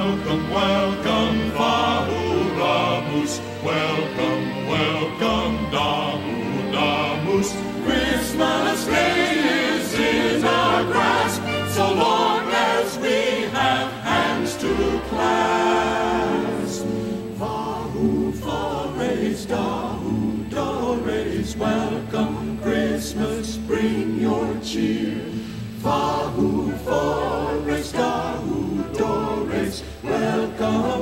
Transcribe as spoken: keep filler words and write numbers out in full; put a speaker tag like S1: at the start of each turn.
S1: welcome, welcome, Fahuramus. Welcome, welcome, Dahudamus. Christmas Day is in our grasp, so long as we have hands to clasp. Fahu, Fores, Dahu, Dores, welcome Christmas, bring your cheer. Fahu, Fores, Dahu, Dores, welcome